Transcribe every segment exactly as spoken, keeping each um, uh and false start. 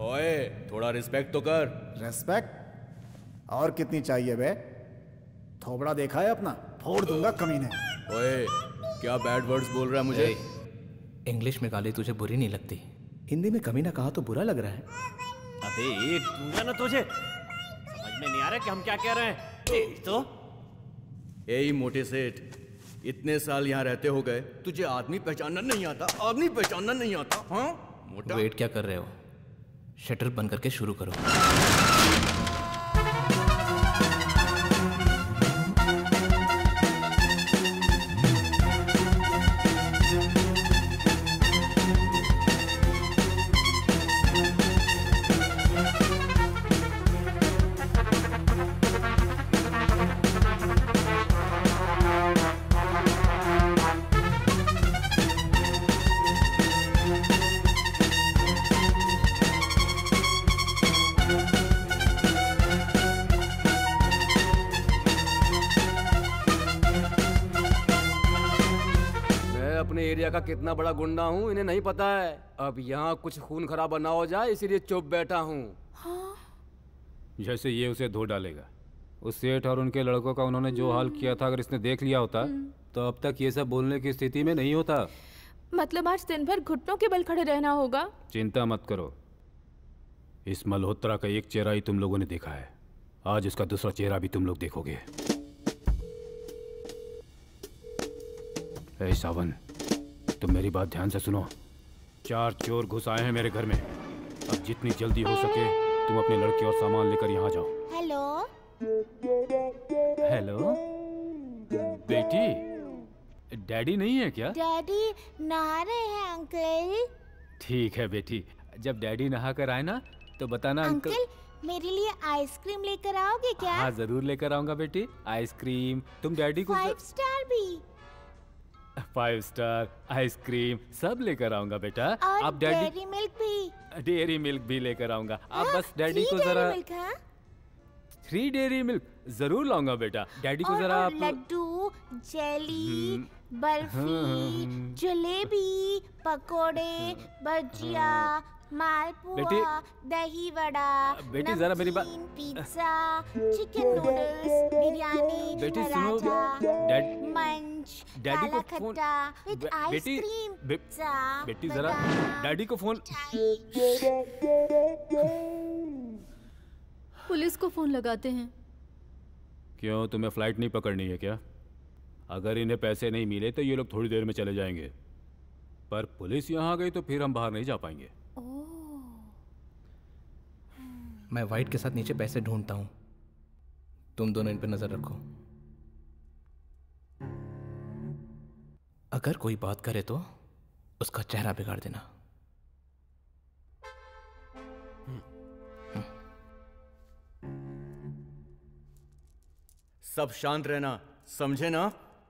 ओए थोड़ा रिस्पेक्ट तो कर। रेस्पेक्ट? और कितनी चाहिए बे? थोबड़ा देखा है अपना? फोड़ दूंगा कमीने। ओए क्या बैड वर्ड्स बोल रहा है मुझे? इंग्लिश में गाली तुझे बुरी नहीं लगती, हिंदी में कमीना कहा तो बुरा लग रहा है। अबे ये दूंगा ना तुझे, समझ में नहीं आ रहा कि हम क्या कह रहे हैं। तो यही मोटे सेठ, इतने साल यहाँ रहते हो गए, तुझे आदमी पहचानना नहीं आता? आदमी पहचानना नहीं आता? हाँ मोटा। वेट क्या कर रहे हो? शटर बंद करके शुरू करो। का कितना बड़ा गुंडा हूँ इन्हें नहीं पता है। अब यहाँ कुछ खून खराबा ना हो जाए इसीलिए चुप बैठा हूँ। हाँ? जैसे ये उसे धो डालेगा। उस सेठ और उनके लड़कों का उन्होंने जो हाल किया था, अगर इसने देख लिया होता तो अब तक ये सब बोलने की स्थिति में नहीं होता। मतलब आज दिन भर घुटनों के बल खड़े रहना होगा? चिंता मत करो, इस मल्होत्रा का एक चेहरा ही तुम लोगों ने देखा है, आज इसका दूसरा चेहरा भी तुम लोग देखोगे। ऐ सावन, तुम मेरी बात ध्यान से सुनो। चार चोर घुस आए हैं मेरे घर में। अब जितनी जल्दी हो सके तुम अपने लड़के और सामान लेकर यहाँ जाओ। हेलो हेलो बेटी, डैडी नहीं है क्या? डैडी नहा रहे हैं अंकल। ठीक है बेटी, जब डैडी नहा कर आए ना तो बताना अंकल। अंकल मेरे लिए आइसक्रीम लेकर आओगे क्या? हाँ जरूर लेकर आऊंगा बेटी, आइसक्रीम। तुम डैडी को फाइव स्टार भी? फाइव स्टार आइसक्रीम सब लेकर आऊंगा बेटा। और आप डैडी डेयरी मिल्क भी? डेयरी मिल्क भी लेकर आऊंगा। आप हाँ, बस डैडी को जरा थ्री डेयरी मिल्क जरूर लाऊंगा बेटा। डैडी को जरा आप लड्डू, जेली, बर्फी, जलेबी, पकोड़े, भजिया, मालपुआ, दही वड़ा, बेटी जरा मेरी बात, पिज्जा, चिकन नूडल्स, बिरयानी, बेटी सुनो, डैड मंच, डैडी को फोन, विद आइसक्रीम, पिज्जा, बेटी जरा डैडी को फोन। पुलिस को फोन लगाते हैं। क्यों, तुम्हें फ्लाइट नहीं पकड़नी है क्या? अगर इन्हें पैसे नहीं मिले तो ये लोग थोड़ी देर में चले जाएंगे, पर पुलिस यहाँ आ गई तो फिर हम बाहर नहीं जा पाएंगे। मैं वाइट के साथ नीचे पैसे ढूंढता हूँ, तुम दोनों इन पर नजर रखो। अगर कोई बात करे तो उसका चेहरा बिगाड़ देना। सब शांत रहना, समझे ना?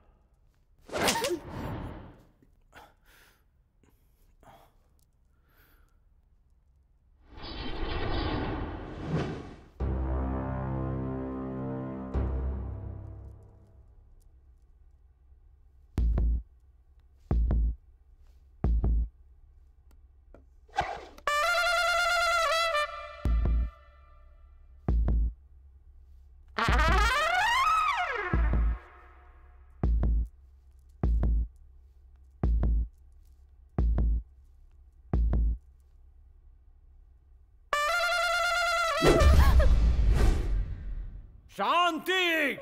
शांति!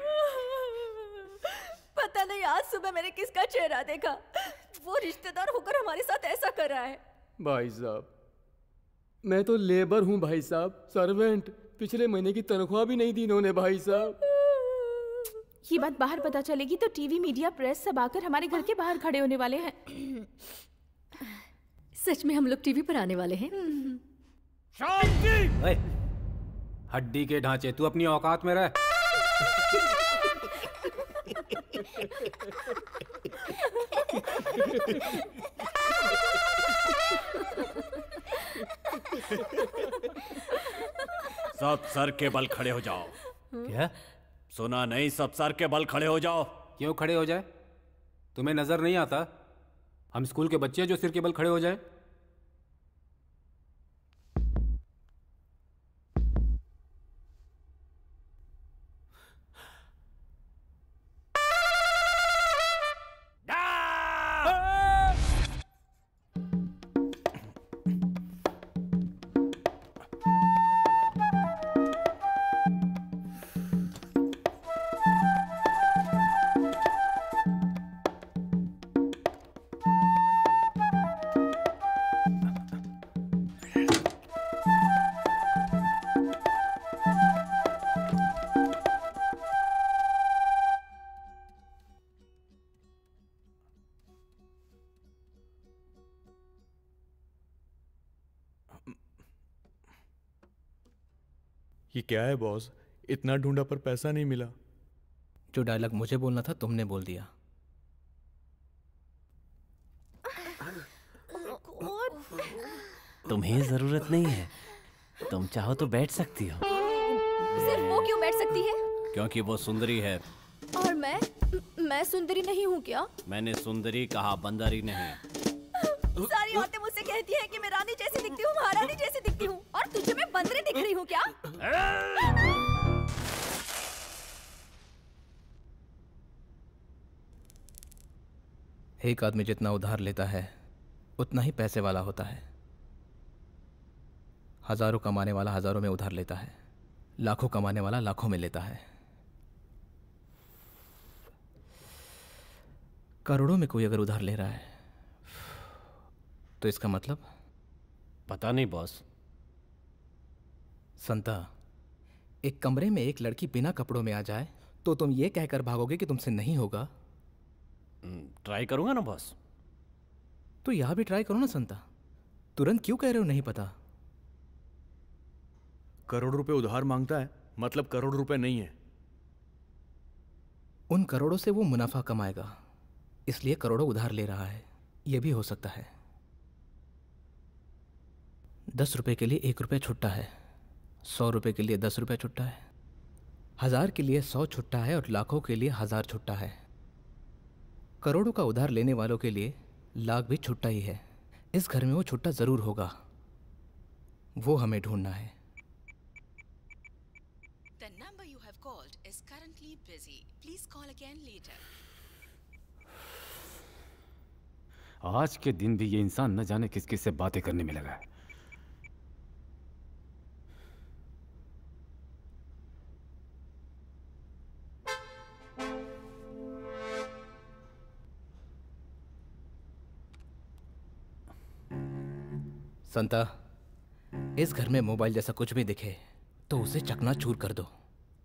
पता नहीं आज सुबह मैंने किसका चेहरा देखा, वो रिश्तेदार होकर हमारे साथ ऐसा कर रहा है। भाई साहब, मैं तो लेबर हूँ भाई साहब, सर्वेंट। पिछले महीने की तनख्वाह भी नहीं दी इन्होंने भाई साहब। ये बात बाहर पता चलेगी तो टीवी, मीडिया, प्रेस सब आकर हमारे घर के बाहर खड़े होने वाले हैं। सच में हम लोग टीवी पर आने वाले हैं। शांति! हड्डी के ढांचे, तू अपनी औकात में रह। सब सर के बल खड़े हो जाओ। क्या? सुना नहीं? सब सर के बल खड़े हो जाओ। क्यों खड़े हो जाए? तुम्हें नजर नहीं आता हम स्कूल के बच्चे जो सिर के बल खड़े हो जाए? ये क्या है बॉस, इतना ढूंढा पर पैसा नहीं मिला। जो डायलॉग मुझे बोलना था तुमने बोल दिया। तुम्हें जरूरत नहीं है, तुम चाहो तो बैठ सकती हो। सिर्फ वो क्यों बैठ सकती है? क्योंकि वो सुंदरी है। और मैं मैं सुंदरी नहीं हूँ क्या? मैंने सुंदरी कहा, बंदरी नहीं। सारी औरतें मुझसे कहती हैं कि मैं रानी जैसी दिखती हूँ, महारानी जैसी दिखती हूँ, और तुझे मैं बंदरी दिख रही हूँ क्या? एक आदमी जितना उधार लेता है उतना ही पैसे वाला होता है। हजारों कमाने वाला हजारों में उधार लेता है, लाखों कमाने वाला लाखों में लेता है। करोड़ों में कोई अगर उधार ले रहा है तो इसका मतलब? पता नहीं बॉस। संता, एक कमरे में एक लड़की बिना कपड़ों में आ जाए तो तुम ये कहकर भागोगे कि तुमसे नहीं होगा? ट्राई करूंगा ना बॉस। तो यहां भी ट्राई करो ना संता। तुरंत क्यों कह रहे हो नहीं पता? करोड़ रुपए उधार मांगता है, मतलब करोड़ रुपए नहीं है। उन करोड़ों से वो मुनाफा कमाएगा, इसलिए करोड़ों उधार ले रहा है। यह भी हो सकता है। दस रुपए के लिए एक रुपये छुट्टा है, सौ रुपए के लिए दस रुपये छुट्टा है, हजार के लिए सौ छुट्टा है और लाखों के लिए हजार छुट्टा है। करोड़ों का उधार लेने वालों के लिए लाख भी छुट्टा ही है। इस घर में वो छुट्टा जरूर होगा, वो हमें ढूंढना है। The number you have called is currently busy. Please call again later. आज के दिन भी ये इंसान न जाने किस किस से बातें करने में लगा है। संता, इस घर में मोबाइल जैसा कुछ भी दिखे तो उसे चकनाचूर कर दो।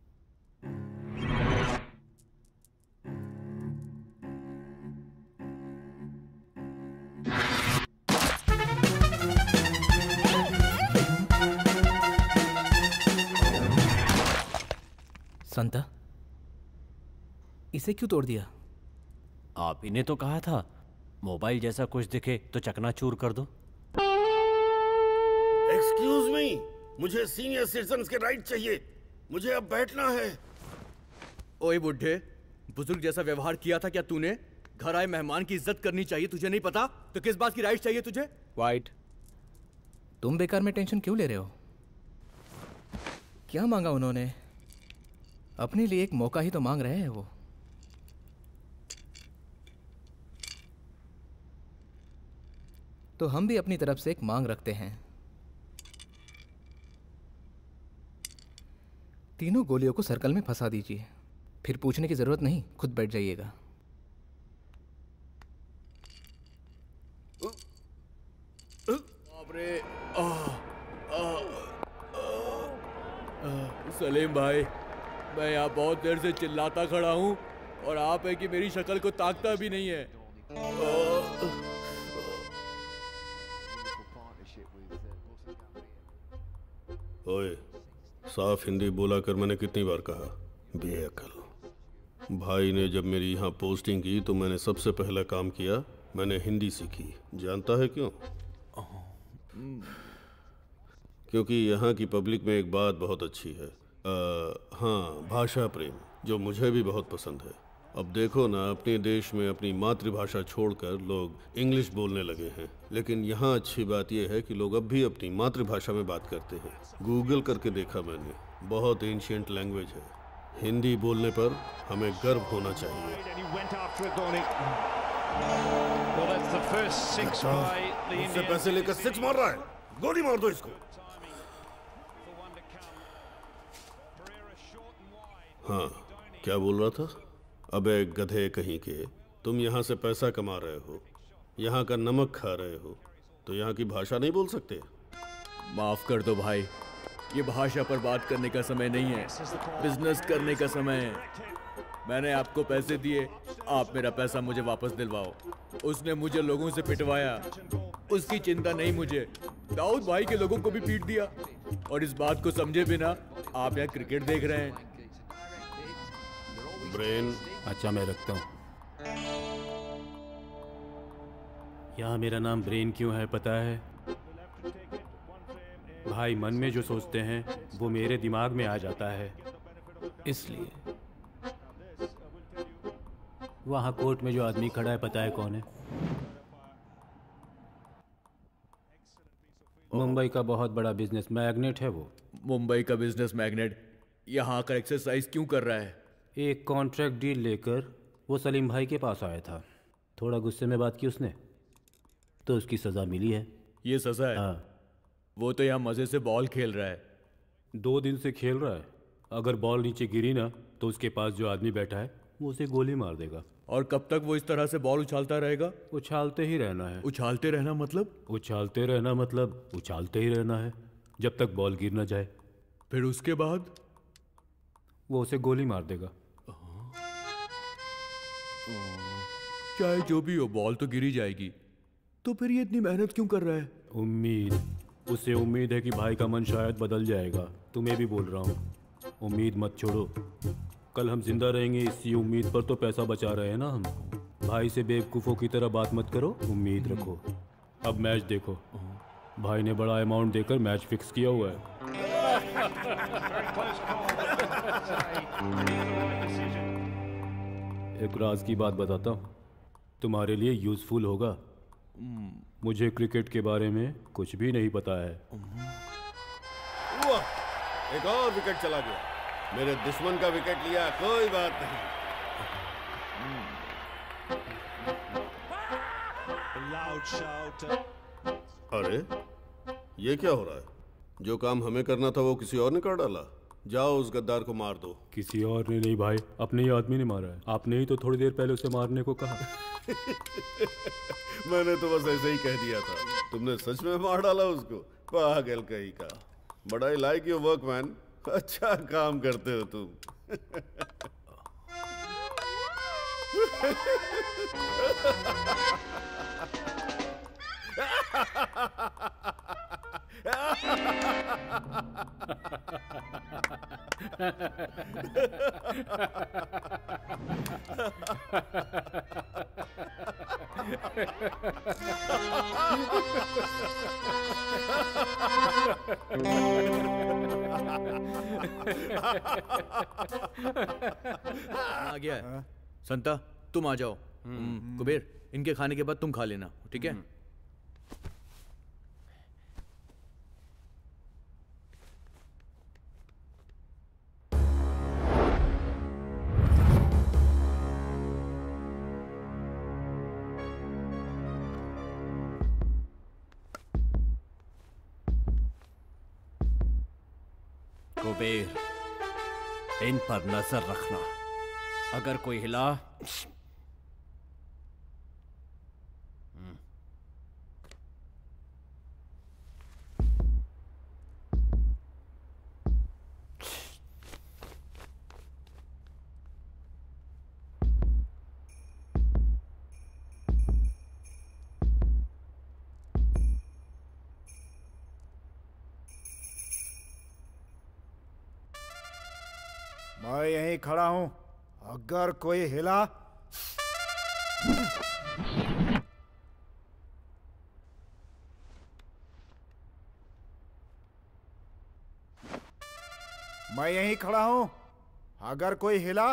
संता, इसे क्यों तोड़ दिया? आप ही ने तो कहा था मोबाइल जैसा कुछ दिखे तो चकनाचूर कर दो। एक्सक्यूज मी, मुझे सीनियर सिटीजन्स के राइट चाहिए, मुझे अब बैठना है। ओए बुढ़े, बुजुर्ग जैसा व्यवहार किया था क्या तूने? घर आए मेहमान की इज्जत करनी चाहिए, तुझे नहीं पता? तो किस बात की राइट चाहिए तुझे? वाइट, तुम बेकार में टेंशन क्यों ले रहे हो? क्या मांगा उन्होंने? अपने लिए एक मौका ही तो मांग रहे हैं वो। तो हम भी अपनी तरफ से एक मांग रखते हैं। तीनों गोलियों को सर्कल में फंसा दीजिए, फिर पूछने की जरूरत नहीं, खुद बैठ जाइएगा। बाप रे, सलीम भाई, मैं यहाँ बहुत देर से चिल्लाता खड़ा हूँ और आप है कि मेरी शक्ल को ताकता भी नहीं है। ओए, साफ हिंदी बोला कर, मैंने कितनी बार कहा, बेअकल। भाई ने जब मेरी यहाँ पोस्टिंग की तो मैंने सबसे पहला काम किया, मैंने हिंदी सीखी। जानता है क्यों? क्योंकि यहाँ की पब्लिक में एक बात बहुत अच्छी है, आ, हाँ, भाषा प्रेम, जो मुझे भी बहुत पसंद है। अब देखो ना, अपने देश में अपनी मातृभाषा छोड़कर लोग इंग्लिश बोलने लगे हैं, लेकिन यहाँ अच्छी बात यह है कि लोग अब भी अपनी मातृभाषा में बात करते हैं। गूगल करके देखा मैंने, बहुत एंशिएंट लैंग्वेज है। हिंदी बोलने पर हमें गर्व होना चाहिए। इससे पैसे लेकर सिक्स मार रहा है, गोली मार दो इसको। हाँ, क्या बोल रहा था? अबे गधे कहीं के, तुम यहाँ से पैसा कमा रहे हो, यहाँ का नमक खा रहे हो, तो यहाँ की भाषा नहीं बोल सकते? माफ कर दो भाई, ये भाषा पर बात करने का समय नहीं है, बिजनेस करने का समय है। मैंने आपको पैसे दिए, आप मेरा पैसा मुझे वापस दिलवाओ। उसने मुझे लोगों से पिटवाया, उसकी चिंता नहीं मुझे। दाऊद भाई के लोगों को भी पीट दिया और इस बात को समझे बिना आप यहाँ क्रिकेट देख रहे हैं? ब्रेन। अच्छा मैं रखता हूँ। यहाँ मेरा नाम ब्रेन क्यों है पता है? भाई मन में जो सोचते हैं वो मेरे दिमाग में आ जाता है, इसलिए। वहाँ कोर्ट में जो आदमी खड़ा है पता है कौन है? मुंबई का बहुत बड़ा बिजनेस मैग्नेट है वो। मुंबई का बिजनेस मैग्नेट यहाँ आकर एक्सरसाइज क्यों कर रहा है? एक कॉन्ट्रैक्ट डील लेकर वो सलीम भाई के पास आया था। थोड़ा गुस्से में बात की उसने, तो उसकी सज़ा मिली है। ये सज़ा है? हाँ। वो तो यहाँ मज़े से बॉल खेल रहा है। दो दिन से खेल रहा है। अगर बॉल नीचे गिरी ना तो उसके पास जो आदमी बैठा है वो उसे गोली मार देगा। और कब तक वो इस तरह से बॉल उछालता रहेगा? उछालते ही रहना है। उछालते रहना मतलब? उछालते रहना मतलब उछालते ही रहना है जब तक बॉल गिर ना जाए। फिर उसके बाद वो उसे गोली मार देगा। चाहे जो भी हो, बॉल तो गिरी जाएगी। तो फिर ये इतनी मेहनत क्यों कर रहा है? उम्मीद। उसे उम्मीद है कि भाई का मन शायद बदल जाएगा। तुम्हें भी बोल रहा हूँ, उम्मीद मत छोड़ो। कल हम जिंदा रहेंगे इसी उम्मीद पर तो पैसा बचा रहे हैं ना हम। भाई से बेवकूफ़ों की तरह बात मत करो, उम्मीद रखो। अब मैच देखो। भाई ने बड़ा अमाउंट देकर मैच फिक्स किया हुआ है। एक राज की बात बताता हूँ, तुम्हारे लिए यूजफुल होगा। मुझे क्रिकेट के बारे में कुछ भी नहीं पता है। वाह, एक और विकेट चला गया। मेरे दुश्मन का विकेट लिया, कोई बात नहीं। अरे ये क्या हो रहा है? जो काम हमें करना था वो किसी और ने कर डाला। जाओ उस गद्दार को मार दो। किसी और ने नहीं भाई, अपने ही आदमी ने मारा है। आपने ही तो थोड़ी देर पहले उसे मारने को कहा। मैंने तो बस ऐसे ही कह दिया था। तुमने सच में मार डाला उसको? पागल कहीं का। बड़ा ही लाइक योर वर्क मैन। अच्छा काम करते हो तुम। आ गया है। संता तुम आ जाओ। कुबेर, इनके खाने के बाद तुम खा लेना, ठीक है? कुबेर, इन पर नजर रखना। अगर कोई हिला मैं यहीं खड़ा हूं, अगर कोई हिला मैं यहीं खड़ा हूं, अगर कोई हिला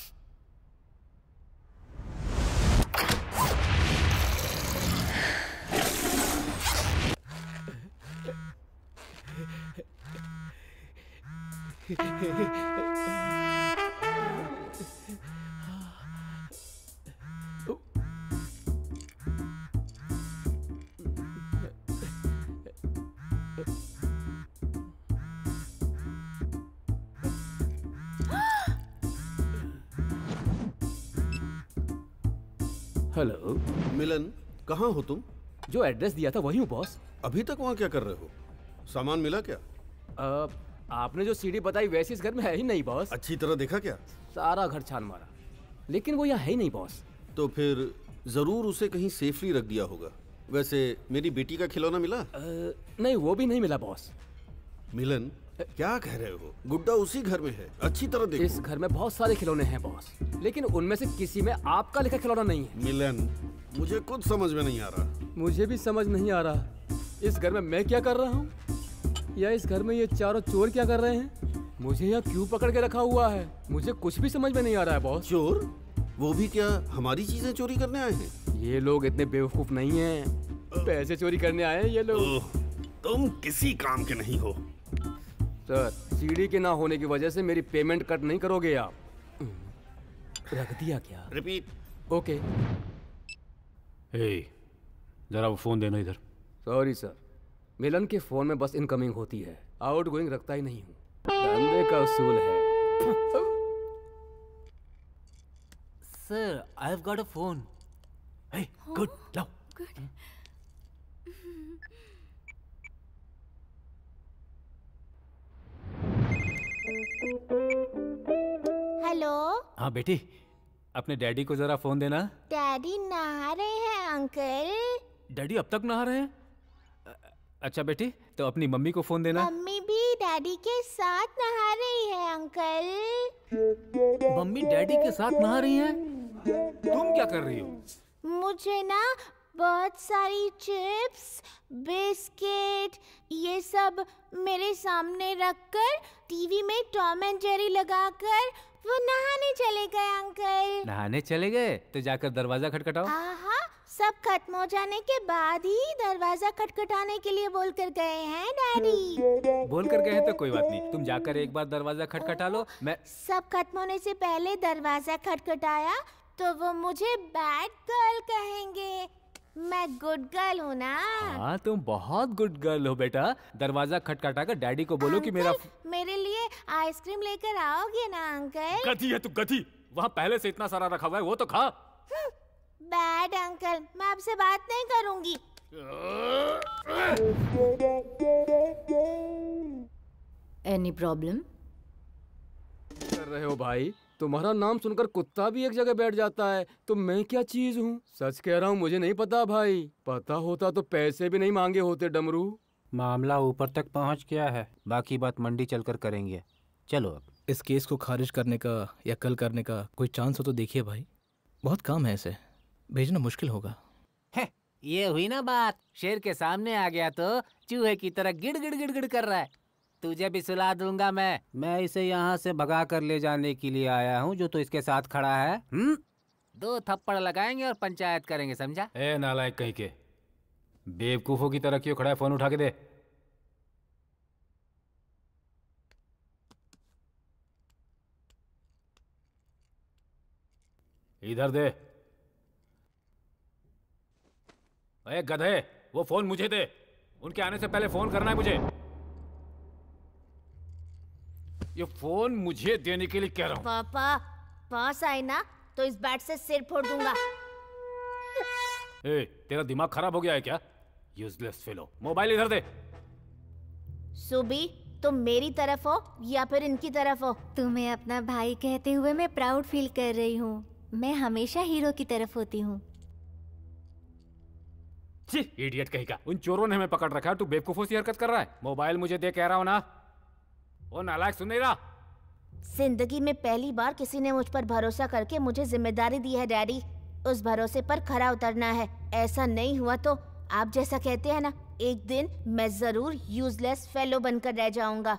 हेलो मिलन, कहाँ हो तुम? जो एड्रेस दिया था वही हूँ बॉस। अभी तक वहाँ क्या कर रहे हो? सामान मिला क्या? आ, आपने जो सीढ़ी बताई वैसी इस घर में है ही नहीं बॉस। अच्छी तरह देखा क्या? सारा घर छान मारा, लेकिन वो यहाँ है ही नहीं बॉस। तो फिर जरूर उसे कहीं सेफली रख दिया होगा। वैसे मेरी बेटी का खिलौना मिला? आ, नहीं, वो भी नहीं मिला बॉस। मिलन, क्या कह रहे हो? गुड्डा उसी घर में है, अच्छी तरह देखो। इस घर में बहुत सारे खिलौने हैं बॉस, लेकिन उनमें से किसी में आपका लिखा खिलौना नहीं है। मिलन, मुझे कुछ समझ में नहीं आ रहा। मुझे भी समझ नहीं आ रहा, इस घर में मैं क्या कर रहा हूँ या इस घर में ये चारों चोर क्या कर रहे हैं? मुझे यहाँ क्यों पकड़ के रखा हुआ है? मुझे कुछ भी समझ में नहीं आ रहा है बॉस। चोर? वो भी क्या हमारी चीजें चोरी करने आए हैं? ये लोग इतने बेवकूफ नहीं हैं, पैसे चोरी करने आए हैं ये लोग। तुम किसी काम के नहीं हो। सर, सीढ़ी के ना होने की वजह से मेरी पेमेंट कट नहीं करोगे आप? रख दिया क्या? रिपीट। ओके। हे, जरा वो फोन देना इधर। सॉरी सर, मिलन के फोन में बस इनकमिंग होती है, आउट गोइंग रखता ही नहीं हूँ। धंधे का उसूल है। Sir, I have got a phone. Hey, good, लाओ। गुड। हेलो। हाँ बेटी, अपने डैडी को जरा फोन देना। डैडी नहा रहे हैं अंकल। डैडी अब तक नहा रहे हैं? अच्छा बेटी, तो अपनी मम्मी को फोन देना। मम्मी भी डैडी के साथ नहा रही है अंकल। मम्मी डैडी के साथ नहा रही हैं? तुम क्या कर रही हो? मुझे ना बहुत सारी चिप्स, बिस्किट, ये सब मेरे सामने रखकर टीवी में टॉम एंड जेरी लगाकर वो नहाने चले गए अंकल। नहाने चले गए? तो जाकर दरवाजा खटखटाओ। आहा, सब खत्म हो जाने के बाद ही दरवाजा खटखटाने के लिए बोल कर गए हैं डैडी। बोल कर गए हैं तो कोई बात नहीं, तुम जाकर एक बार दरवाजा खटखटा लो। मैं सब खत्म होने से पहले दरवाजा खटखटाया तो वो मुझे बैड गर्ल कहेंगे। मैं गुड गर्ल हूँ ना। हाँ, तुम बहुत गुड गर्ल हो बेटा। दरवाजा खटखटा कर डैडी को बोलो कि मेरा मेरे लिए आइसक्रीम लेकर आओगे ना अंकल? गधी है तू, गधी। वहाँ पहले से इतना सारा रखा हुआ है, वो तो खा। बैड अंकल, मैं आपसे बात नहीं करूँगी। Any problem? कर रहे हो भाई? तुम्हारा नाम सुनकर कुत्ता भी एक जगह बैठ जाता है, तो मैं क्या चीज हूँ? सच कह रहा हूँ, मुझे नहीं पता भाई। पता होता तो पैसे भी नहीं मांगे होते डमरू। मामला ऊपर तक पहुँच गया है, बाकी बात मंडी चलकर करेंगे। चलो अब। इस केस को खारिज करने का या कल करने का कोई चांस हो तो देखिए भाई, बहुत काम है, इसे भेजना मुश्किल होगा। है, ये हुई ना बात, शेर के सामने आ गया तो चूहे की तरह गिड़ गिड़ गिड़ गिड़ कर रहा है। तुझे भी सुला दूंगा मैं। मैं इसे यहाँ से भगा कर ले जाने के लिए आया हूँ, जो तो इसके साथ खड़ा है। हम्म, दो थप्पड़ लगाएंगे और पंचायत करेंगे, समझा? ए नालायक कहीं के, बेवकूफों की तरह क्यों खड़ा है? फोन उठा के दे। इधर दे। ए गधे, वो फोन मुझे दे। उनके आने से पहले फोन करना है मुझे। ये फोन मुझे देने के लिए कह रहा हूँ। पापा, पास आए ना तो इस बैट से सिर फोड़ दूंगा। ए, तेरा दिमाग खराब हो गया है क्या? यूजलेस फेलो, मोबाइल इधर दे। सुबी, तुम मेरी तरफ हो या फिर इनकी तरफ हो? तुम्हें अपना भाई कहते हुए मैं प्राउड फील कर रही हूँ। मैं हमेशा हीरो की तरफ होती हूँ। इडियट कहीं का, उन चोरों ने हमें पकड़ रखा है, तू बेवकूफों सी हरकत कर रहा है। मोबाइल मुझे दे, कह रहा हूँ ना। ओ नालायक, सुन नहीं रहा? जिंदगी में पहली बार किसी ने मुझ पर भरोसा करके मुझे जिम्मेदारी दी है डैडी। उस भरोसे पर खरा उतरना है। ऐसा नहीं हुआ तो आप जैसा कहते हैं ना, एक दिन मैं जरूर यूजलेस फेलो बनकर रह जाऊंगा।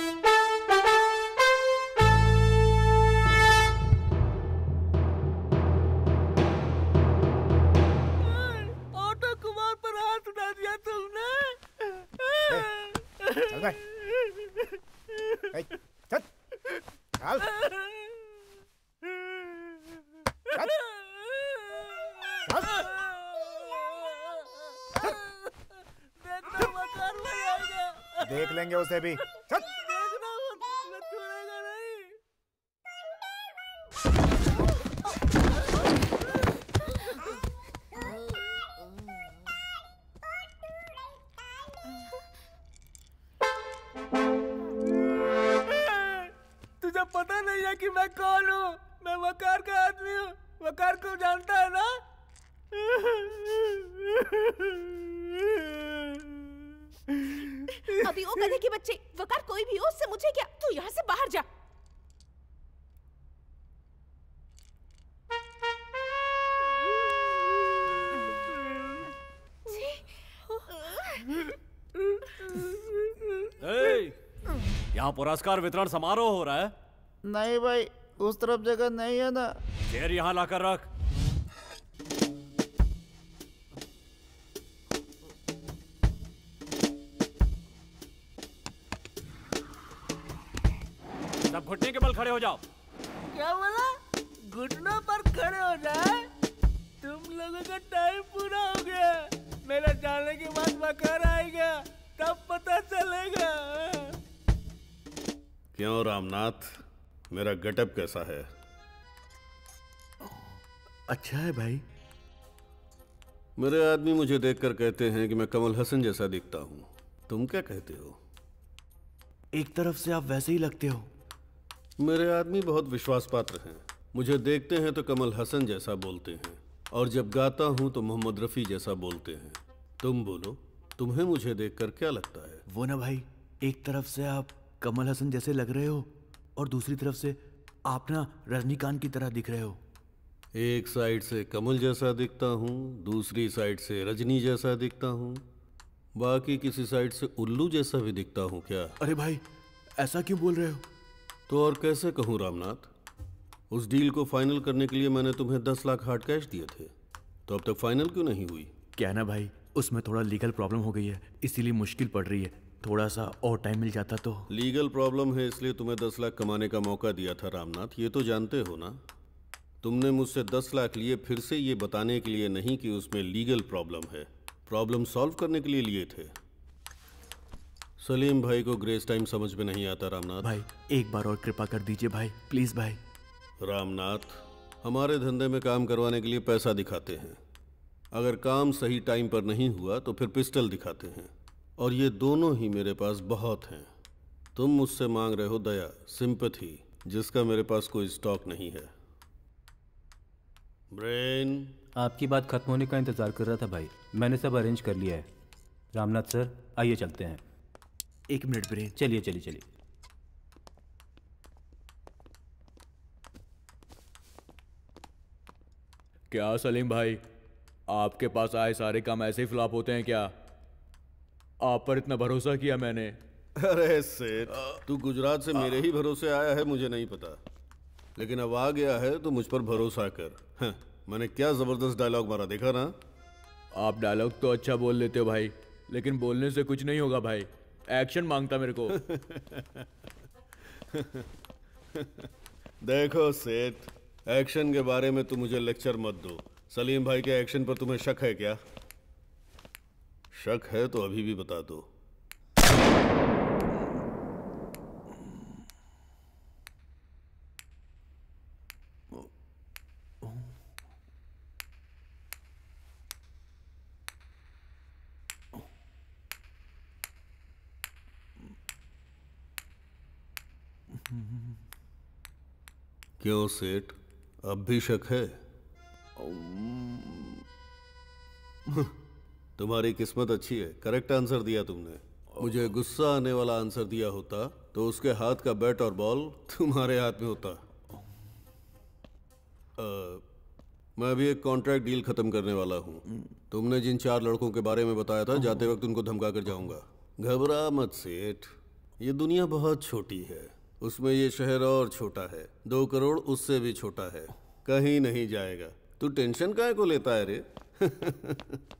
ऑटो कुमार पर हाथ उठा दिया तुमने। चल भाई। Hey, चल, चल, चल, चल, देखना मकान ले आएगा। देख लेंगे उसे भी। चल। देखना वो छोड़ेगा नहीं। तुझे पता नहीं है कि मैं कौन हूँ? मैं वकार का आदमी हूँ। वकार को जानता है ना? अभी वो गधे के बच्चे, वकार कोई भी हो, उससे मुझे क्या? तू यहाँ से बाहर जा। यहाँ पुरस्कार वितरण समारोह हो रहा है। नहीं भाई, उस तरफ जगह नहीं है ना। चेयर यहाँ लाकर रख। सब घुटने के बल खड़े हो जाओ। क्या बोला? घुटनों पर खड़े हो जाए? तुम लोगों का टाइम पूरा हो गया। मेरा जाने के बाद वकार आएगा, तब पता चलेगा। क्यों रामनाथ, मेरा गेटअप कैसा है? अच्छा है भाई। मेरे आदमी मुझे देखकर कहते हैं कि मैं कमल हसन जैसा दिखता हूँ। तुम क्या कहते हो? एक तरफ से आप वैसे ही लगते हो। मेरे आदमी बहुत विश्वास पात्र हैं। मुझे देखते हैं तो कमल हसन जैसा बोलते हैं, और जब गाता हूँ तो मोहम्मद रफ़ी जैसा बोलते हैं। तुम बोलो, तुम्हें मुझे देखकर क्या लगता है? वो ना भाई, एक तरफ से आप कमल हसन जैसे लग रहे हो और दूसरी तरफ से आप ना रजनीकांत की तरह दिख रहे हो। एक साइड से कमल जैसा दिखता हूँ, दूसरी साइड से रजनी जैसा दिखता हूँ, बाकी किसी साइड से उल्लू जैसा भी दिखता हूँ क्या? अरे भाई, ऐसा क्यों बोल रहे हो? तो और कैसे कहूँ रामनाथ? उस डील को फाइनल करने के लिए मैंने तुम्हें दस लाख हार्ड कैश दिए थे, तो अब तक फाइनल क्यों नहीं हुई? क्या ना भाई, उसमें थोड़ा लीगल प्रॉब्लम हो गई है, इसीलिए मुश्किल पड़ रही है। थोड़ा सा और टाइम मिल जाता तो। लीगल प्रॉब्लम है इसलिए तुम्हें दस लाख कमाने का मौका दिया था रामनाथ, ये तो जानते हो ना। तुमने मुझसे दस लाख लिए फिर से ये बताने के लिए नहीं कि उसमें लीगल प्रॉब्लम है, प्रॉब्लम सॉल्व करने के लिए लिए थे। सलीम भाई को ग्रेस टाइम समझ में नहीं आता रामनाथ। भाई एक बार और कृपा कर दीजिए भाई, प्लीज भाई। रामनाथ, हमारे धंधे में काम करवाने के लिए पैसा दिखाते हैं, अगर काम सही टाइम पर नहीं हुआ तो फिर पिस्टल दिखाते हैं, और ये दोनों ही मेरे पास बहुत हैं। तुम मुझसे मांग रहे हो दया, सिंपैथी, जिसका मेरे पास कोई स्टॉक नहीं है। ब्रेन, आपकी बात खत्म होने का इंतजार कर रहा था भाई, मैंने सब अरेंज कर लिया है। रामनाथ सर, आइए चलते हैं। एक मिनट ब्रेन। चलिए चलिए चलिए। क्या सलीम भाई, आपके पास आए सारे काम ऐसे ही फ्लॉप होते हैं क्या? आप पर इतना भरोसा किया मैंने। अरे सेठ, तू गुजरात से मेरे ही भरोसे आया है मुझे नहीं पता, लेकिन अब आ गया है तो मुझ पर भरोसा कर। हाँ, मैंने क्या जबरदस्त डायलॉग मारा, देखा ना? आप डायलॉग तो अच्छा बोल लेते हो भाई, लेकिन बोलने से कुछ नहीं होगा भाई, एक्शन मांगता मेरे को। देखो सेठ, एक्शन के बारे में तुम मुझे लेक्चर मत दो। सलीम भाई के एक्शन पर तुम्हें शक है क्या? शक है तो अभी भी बता दो। क्यों सेठ, अब भी शक है? तुम्हारी किस्मत अच्छी है, करेक्ट आंसर दिया तुमने। मुझे गुस्सा आने वाला आंसर दिया होता तो उसके हाथ का बैट और बॉल तुम्हारे हाथ में होता। आ, मैं अभी एक कॉन्ट्रैक्ट डील खत्म करने वाला हूँ। तुमने जिन चार लड़कों के बारे में बताया था, जाते वक्त उनको धमका कर जाऊंगा। घबरा मत सेठ, ये दुनिया बहुत छोटी है, उसमें ये शहर और छोटा है, दो करोड़ उससे भी छोटा है, कहीं नहीं जाएगा। तू टेंशन काहे को लेता है रे?